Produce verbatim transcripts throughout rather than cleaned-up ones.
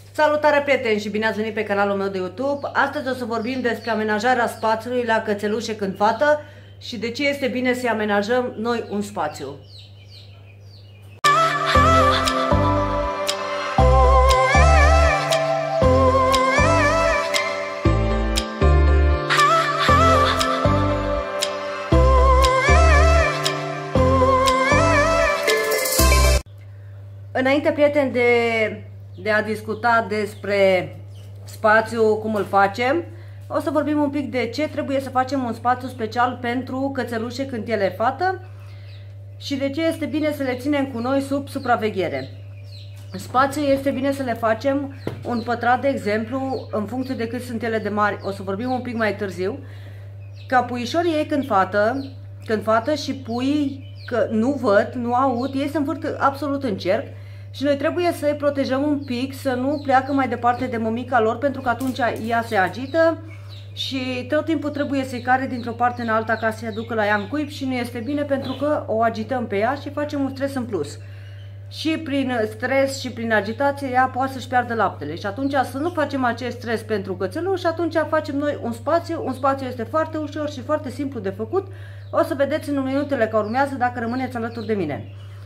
Salutare prieteni și bine ați venit pe canalul meu de YouTube. Astăzi o să vorbim despre amenajarea spațiului la cățelușe când fată și de ce este bine să amenajăm noi un spațiu. Înainte, prieteni, de, de a discuta despre spațiu, cum îl facem, o să vorbim un pic de ce trebuie să facem un spațiu special pentru cățelușe când ele e fată și de ce este bine să le ținem cu noi sub supraveghere. Spațiul este bine să le facem un pătrat, de exemplu, în funcție de cât sunt ele de mari, o să vorbim un pic mai târziu, ca puișorii ei când fată, când fată și puii că nu văd, nu aud, ei se învârt absolut în cerc și noi trebuie să îi protejăm un pic, să nu pleacă mai departe de mămica lor, pentru că atunci ea se agită și tot timpul trebuie să-i care dintr-o parte în alta ca să-i aducă la ea în cuib și nu este bine pentru că o agităm pe ea și facem un stres în plus. Și prin stres și prin agitație ea poate să-și piardă laptele și atunci să nu facem acest stres pentru cățeluș și atunci facem noi un spațiu. Un spațiu este foarte ușor și foarte simplu de făcut. O să vedeți în minutele care urmează dacă rămâneți alături de mine.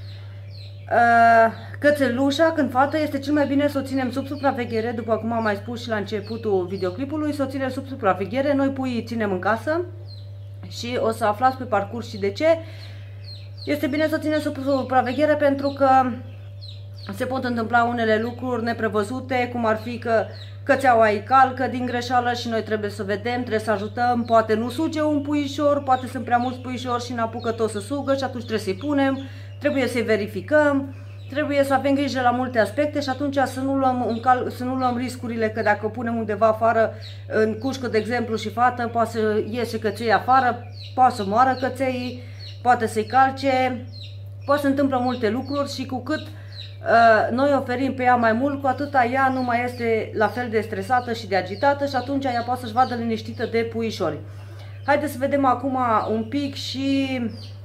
Cățelușa când fată este cel mai bine să o ținem sub supraveghere, după cum am mai spus și la începutul videoclipului, să o ținem sub supraveghere. Noi puii ținem în casă și o să aflați pe parcurs și de ce. Este bine să o ținem sub supraveghere pentru că se pot întâmpla unele lucruri neprevăzute, cum ar fi că cățeaua îi calcă din greșeală și noi trebuie să vedem, trebuie să ajutăm, poate nu suge un puișor, poate sunt prea mulți puișori și n-apucă tot să sugă și atunci trebuie să-i punem, trebuie să-i verificăm, trebuie să avem grijă la multe aspecte și atunci să nu luăm, un cal, să nu luăm riscurile că dacă o punem undeva afară, în cușcă de exemplu și fată, poate să iese căței afară, poate să moară căței, poate să-i calce, poate să întâmplă multe lucruri și cu cât uh, noi oferim pe ea mai mult, cu atâta ea nu mai este la fel de stresată și de agitată și atunci ea poate să-și vadă liniștită de puișori. Haideți să vedem acum un pic și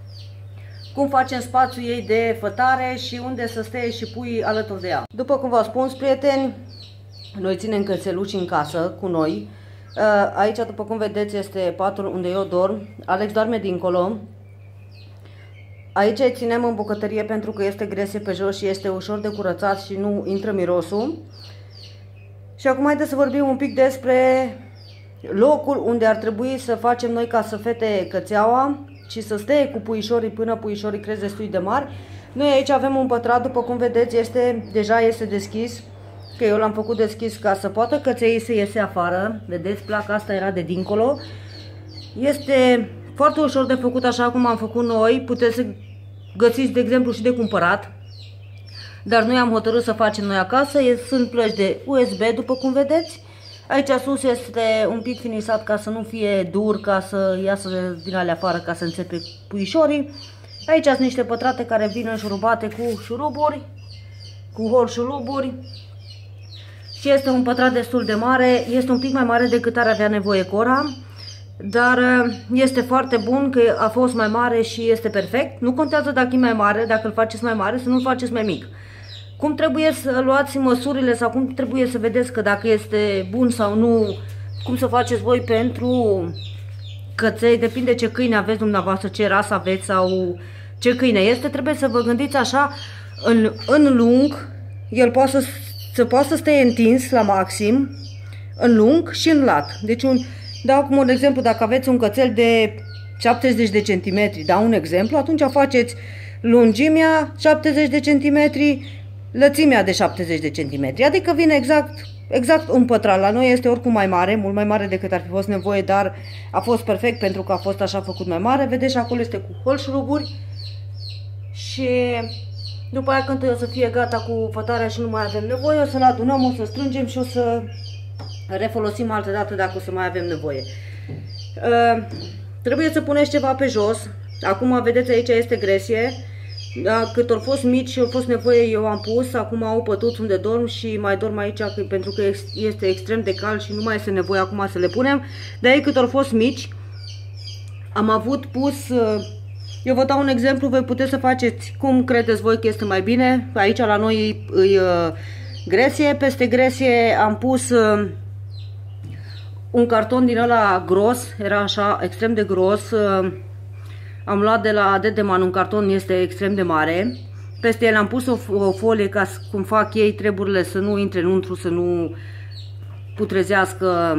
cum facem spațiul ei de fătare și unde să stea și puii alături de ea. După cum v-am spus, prieteni, noi ținem cățeluși în casă cu noi. Uh, aici, după cum vedeți, este patul unde eu dorm. Alex doarme dincolo. Aici îi ținem în bucătărie pentru că este gresie pe jos și este ușor de curățat și nu intră mirosul. Și acum haideți să vorbim un pic despre locul unde ar trebui să facem noi ca să fete cățeaua și să stea cu puișorii până puișorii cresc destul de mari. Noi aici avem un pătrat, după cum vedeți, este, deja este deschis, că eu l-am făcut deschis ca să poată căței să iese afară. Vedeți, placa asta era de dincolo. Este foarte ușor de făcut așa cum am făcut noi, puteți să găsiți de exemplu și de cumpărat, dar noi am hotărât să facem noi acasă. Sunt plăci de U S B, după cum vedeți. Aici sus este un pic finisat ca să nu fie dur, ca să iasă din alea afară, ca să înțepe puișorii. Aici sunt niște pătrate care vin înșurubate cu șuruburi, cu hol șuruburi. Și este un pătrat destul de mare, este un pic mai mare decât ar avea nevoie Cora. Dar este foarte bun că a fost mai mare și este perfect. Nu contează dacă e mai mare, dacă îl faceți mai mare, să nu-l faceți mai mic. Cum trebuie să luați măsurile sau cum trebuie să vedeți că dacă este bun sau nu, cum să faceți voi pentru căței, depinde ce câine aveți dumneavoastră, ce rasă aveți sau ce câine este. Trebuie să vă gândiți așa în, în lung, el poate să, să poate să stea întins la maxim, în lung și în lat. Deci un Dau cum un exemplu, dacă aveți un cățel de șaptezeci de centimetri, dau un exemplu, atunci faceți lungimea șaptezeci de centimetri, lățimea de șaptezeci de centimetri, adică vine exact, exact un pătrat. La noi este oricum mai mare, mult mai mare decât ar fi fost nevoie, dar a fost perfect pentru că a fost așa făcut mai mare. Vedeți, acolo este cu holșuruburi și după aia când o să fie gata cu fătarea și nu mai avem nevoie, o să-l adunăm, o să strângem și o să refolosim altă dată dacă o să mai avem nevoie. Uh, trebuie să puneți ceva pe jos. Acum vedeți, aici este gresie. Da, cât au fost mici și au fost nevoie, eu am pus. Acum au pătuț unde dorm și mai dorm aici pentru că este extrem de cald și nu mai este nevoie acum să le punem. Dar ei cât au fost mici, am avut pus. Uh, eu vă dau un exemplu, voi puteți să faceți cum credeți voi că este mai bine. Aici la noi îi, îi gresie. Peste gresie am pus uh, un carton din ăla gros, era așa extrem de gros. Uh, am luat de la Dedeman un carton, este extrem de mare. Peste el am pus o, o folie ca cum fac ei treburile să nu intre înăuntru, să nu putrezească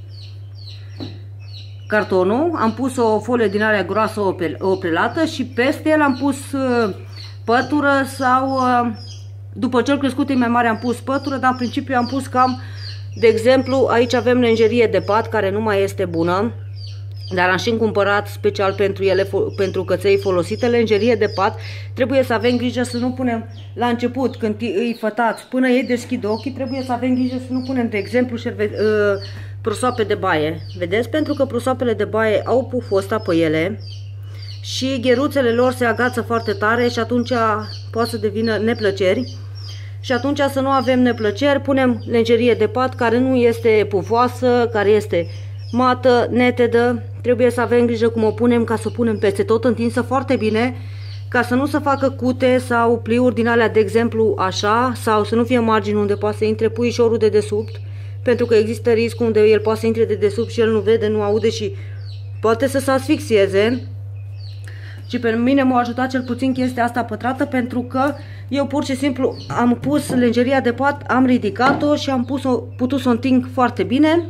cartonul. Am pus o folie din alea groasă oprelată și peste el am pus pătură sau după ce crescut e mai mare am pus pătură, dar în principiu am pus cam, de exemplu, aici avem lenjerie de pat care nu mai este bună, dar am și cumpărat special pentru ele, pentru căței folosite, lenjerie de pat. Trebuie să avem grijă să nu punem la început, când îi fătați, până ei deschid ochii, trebuie să avem grijă să nu punem, de exemplu, șerve, uh, prosoape de baie. Vedeți? Pentru că prosoapele de baie au puful ăsta pe ele și gheruțele lor se agață foarte tare și atunci poate să devină neplăceri. Și atunci, să nu avem neplăceri, punem lenjerie de pat care nu este pufoasă, care este mată, netedă. Trebuie să avem grijă cum o punem, ca să o punem peste tot, întinsă foarte bine, ca să nu se facă cute sau pliuri din alea, de exemplu, așa, sau să nu fie margini unde poate să intre puișorul de desubt, pentru că există riscul unde el poate să intre de desubt și el nu vede, nu aude și poate să se asfixieze. Și pe mine m-a ajutat cel puțin chestia asta pătrată, pentru că eu pur și simplu am pus lenjeria de pat, am ridicat-o și am pus-o, putut să o întind foarte bine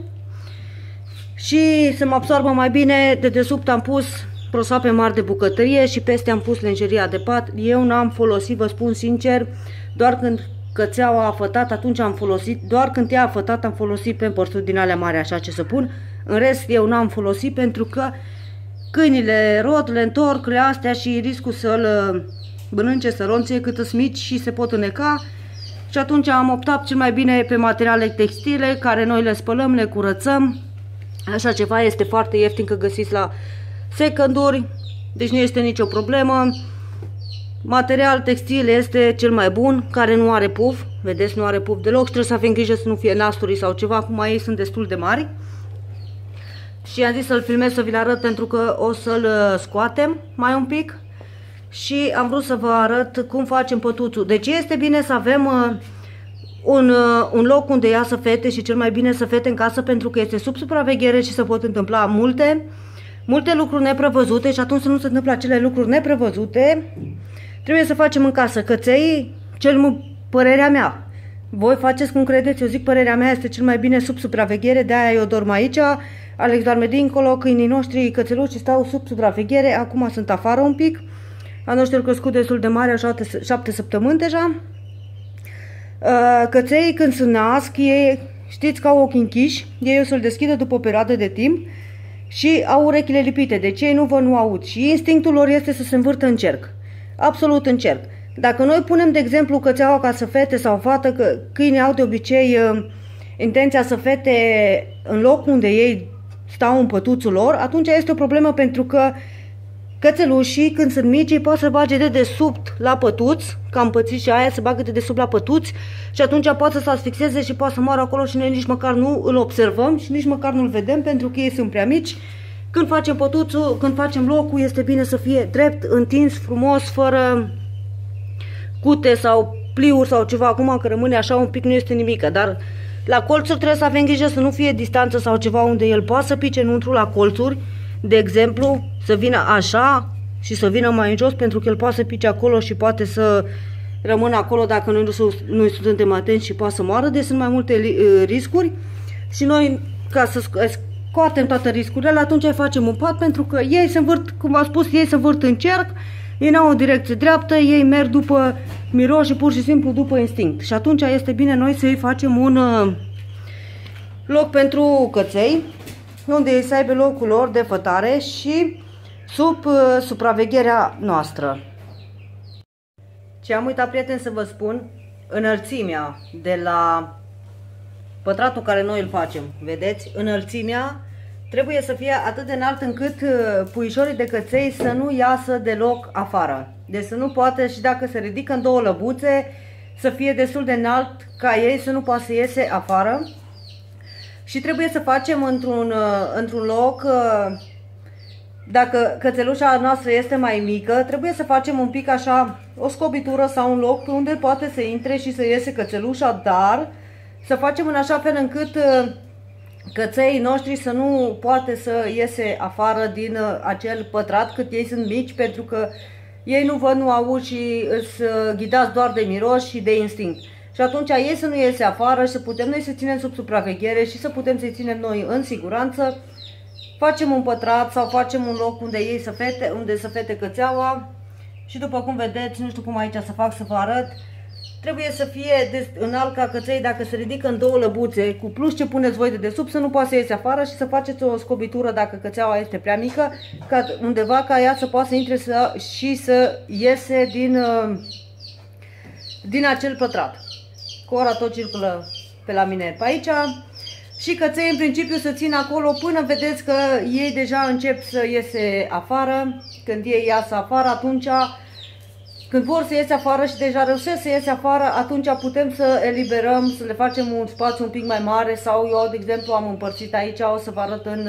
și să mă absorbă mai bine. De desubt am pus prosoape mari de bucătărie și peste am pus lenjeria de pat. Eu n-am folosit, vă spun sincer, doar când cățeaua a fătat, atunci am folosit, doar când ea a fătat am folosit pampers-uri din alea mari, așa ce să pun. În rest eu n-am folosit, pentru că câinile rot, le întorc, le astea și riscul să-l mănânce, să ronțe cât îs mici și se pot îneca. Și atunci am optat cel mai bine pe materiale textile, care noi le spălăm, le curățăm. Așa ceva este foarte ieftin, că găsiți la seconduri, deci nu este nicio problemă. Material textil este cel mai bun, care nu are puf, vedeți, nu are puf deloc și trebuie să avem grijă să nu fie nasturi sau ceva, acum ei sunt destul de mari. Și am zis să-l filmez, să vi-l arăt, pentru că o să-l scoatem mai un pic și am vrut să vă arăt cum facem pătuțul. Deci este bine să avem uh, un, uh, un loc unde ea să fete și cel mai bine să fete în casă, pentru că este sub supraveghere și se pot întâmpla multe, multe lucruri neprevăzute și atunci să nu se întâmplă acele lucruri neprevăzute. Trebuie să facem în casă. Căței, cel mult părerea mea, voi faceți cum credeți, eu zic părerea mea, este cel mai bine sub supraveghere, de-aia eu dorm aici, Alex doarme dincolo, câinii noștri, cățelușii stau sub supraveghere, acum sunt afară un pic, a noștri au crescut destul de mare, așa șapte săptămâni deja. Căței când se nasc, ei știți că au ochii închiși, ei o să-l deschidă după o perioadă de timp și au urechile lipite, deci ei nu văd, nu aud și instinctul lor este să se învârtă în cerc, absolut în cerc. Dacă noi punem, de exemplu, cățeaua ca să fete sau fată, că câinii au de obicei uh, intenția să fete în locul unde ei stau în pătuțul lor, atunci este o problemă, pentru că cățelușii, când sunt mici, ei pot să bage de desubt la pătuț, că am pățit și aia, să bagă de desubt la pătuți și atunci poate să se asfixieze și poate să moară acolo și noi nici măcar nu îl observăm și nici măcar nu-l vedem, pentru că ei sunt prea mici. Când facem pătuțul, când facem locul, este bine să fie drept, întins, frumos, fără cute sau pliuri sau ceva. Acum că rămâne așa un pic nu este nimic, dar la colțuri trebuie să avem grijă să nu fie distanță sau ceva unde el poate să pice înăuntru la colțuri, de exemplu, să vină așa și să vină mai în jos, pentru că el poate să pice acolo și poate să rămână acolo dacă noi nu, nu suntem atenți și poate să moară, deci sunt mai multe riscuri și noi, ca să scoatem toate riscurile, atunci facem un pat, pentru că ei se învârt, cum v-am spus, ei se învârt în cerc, ei n-au o direcție dreaptă, ei merg după miros și pur și simplu după instinct. Și atunci este bine noi să-i facem un uh, loc pentru căței, unde ei să aibă locul lor de fătare și sub uh, supravegherea noastră. Ce am uitat, prieteni, să vă spun, înălțimea de la pătratul care noi îl facem, vedeți, înălțimea trebuie să fie atât de înalt încât puișorii de căței să nu iasă deloc afară. Deci să nu poate, și dacă se ridică în două lăbuțe, să fie destul de înalt ca ei să nu poată să iese afară. Și trebuie să facem într-un într-un loc Dacă cățelușa noastră este mai mică, trebuie să facem un pic așa o scobitură sau un loc pe unde poate să intre și să iese cățelușa, dar să facem în așa fel încât căței noștri să nu poate să iese afară din acel pătrat cât ei sunt mici, pentru că ei nu văd, nu aud și îți ghidați doar de miros și de instinct. Și atunci ei să nu iese afară și să putem noi să ținem sub supraveghere și să putem să-i ținem noi în siguranță. Facem un pătrat sau facem un loc unde ei să fete, unde să fete cățeaua. Și după cum vedeți, nu știu cum aici să fac să vă arăt, trebuie să fie înalt ca căței, dacă se ridică în două lăbuțe, cu plus ce puneți voi de desubt, să nu poată să iese afară și să faceți o scobitură dacă cățeaua este prea mică, ca undeva ca ea să poată să intre să, și să iese din, din acel pătrat. Cora tot circulă pe la mine pe aici. Și căței în principiu să țin acolo până vedeți că ei deja încep să iese afară. Când ei iasă afară, atunci, când vor să iese afară și deja reușesc să iese afară, atunci putem să eliberăm, să le facem un spațiu un pic mai mare. Sau eu, de exemplu, am împărțit aici, o să vă arăt în,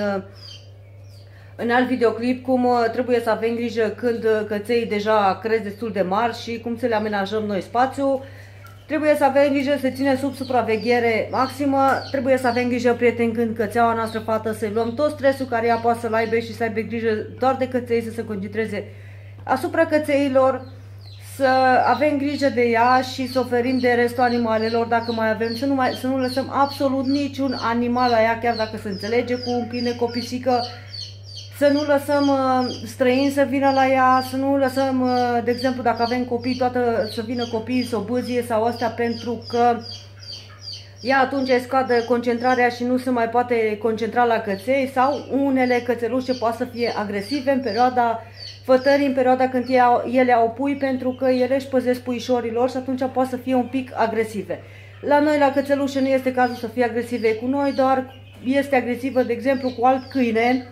în alt videoclip cum trebuie să avem grijă când căței deja cresc destul de mari și cum să le amenajăm noi spațiu. Trebuie să avem grijă să ținem sub supraveghere maximă, trebuie să avem grijă, prieteni, când cățeaua noastră fată, să-i luăm tot stresul care ea poate să-l aibă și să aibă grijă doar de căței, să se concentreze asupra cățeilor, să avem grijă de ea și să oferim de restul animalelor dacă mai avem, să nu, mai, să nu lăsăm absolut niciun animal la ea, chiar dacă se înțelege cu un câine, cu o pisică. Să nu lăsăm uh, străini să vină la ea, să nu lăsăm, uh, de exemplu, dacă avem copii, toată, să vină copiii să o bâzie sau astea, pentru că ea atunci scade concentrarea și nu se mai poate concentra la căței, sau unele cățelușe poate să fie agresive în perioada fătării, în perioada când ele au pui, pentru că ele își păzesc puișorilor și atunci poate să fie un pic agresive. La noi, la cățelușe, nu este cazul să fie agresive cu noi, doar este agresivă, de exemplu, cu alt câine.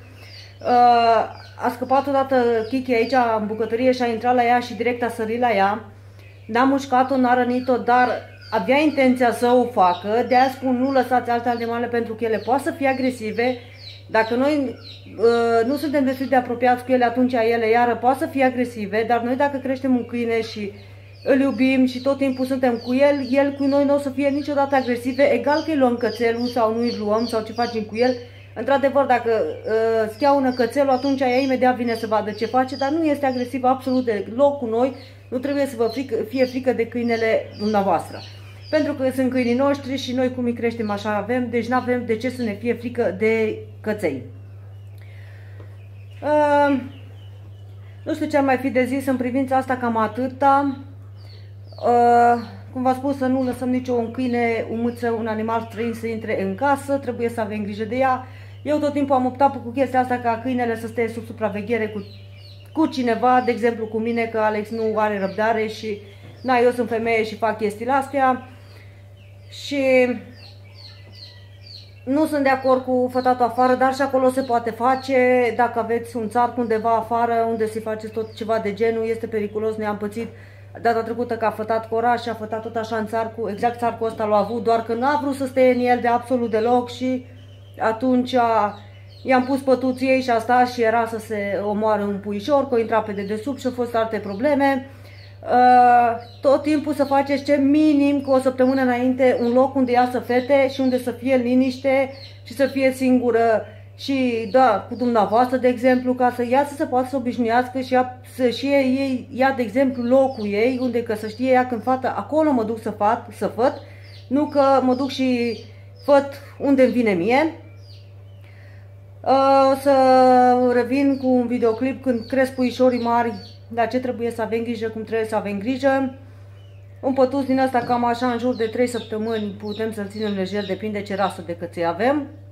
A scăpat odată Kiki aici în bucătărie și a intrat la ea și direct a sărit la ea. N-a mușcat-o, n-a rănit-o, dar avea intenția să o facă. De-aia spun, nu lăsați alte animale, pentru că ele poate să fie agresive. Dacă noi uh, nu suntem destul de apropiați cu ele, atunci ele iară poate să fie agresive. Dar noi, dacă creștem un câine și îl iubim și tot timpul suntem cu el, el cu noi nu o să fie niciodată agresive. Egal că îi luăm cățelul sau nu îi luăm sau ce facem cu el. Într-adevăr, dacă uh, schiaună cățelul, atunci ea imediat vine să vadă ce face, dar nu este agresivă absolut deloc cu noi. Nu trebuie să vă frică, fie frică de câinele dumneavoastră. Pentru că sunt câinii noștri și noi cum îi creștem așa avem, deci nu avem de ce să ne fie frică de căței. Uh, nu știu ce ar mai fi de zis în privința asta, cam atâta. Uh, cum v-am spus, să nu lăsăm niciun câine, o mâță, un animal străin să intre în casă, trebuie să avem grijă de ea. Eu tot timpul am optat cu chestia asta, ca câinele să stea sub supraveghere cu, cu cineva, de exemplu cu mine, că Alex nu are răbdare și na, eu sunt femeie și fac chestiile astea. Și nu sunt de acord cu fătatul afară, dar și acolo se poate face. Dacă aveți un țarc undeva afară, unde se face tot ceva de genul, este periculos. Ne-am pățit data trecută că a fătat Cora și a fătat tot așa în țarcul, exact țarcul ăsta l-a avut, doar că nu a vrut să stea în el de absolut deloc și atunci i-am pus pătuții ei și a stat și era să se omoare un puișor, că o intra pe dedesubt și au fost alte probleme. Uh, tot timpul să faceți ce minim cu o săptămână înainte un loc unde ea să fete și unde să fie liniște și să fie singură și da, cu dumneavoastră, de exemplu, ca să ea să se poată să obișnuiască și ea, să și ei, ia, de exemplu, locul ei, unde că să știe ea când fată, acolo mă duc să, fat, să făt, nu că mă duc și făt unde îmi vine mie. Uh, o să revin cu un videoclip când cresc puișorii mari, la ce trebuie să avem grijă, cum trebuie să avem grijă. Un pătuț din asta cam așa în jur de trei săptămâni putem să-l ținem lejer, depinde ce rasă de căței avem.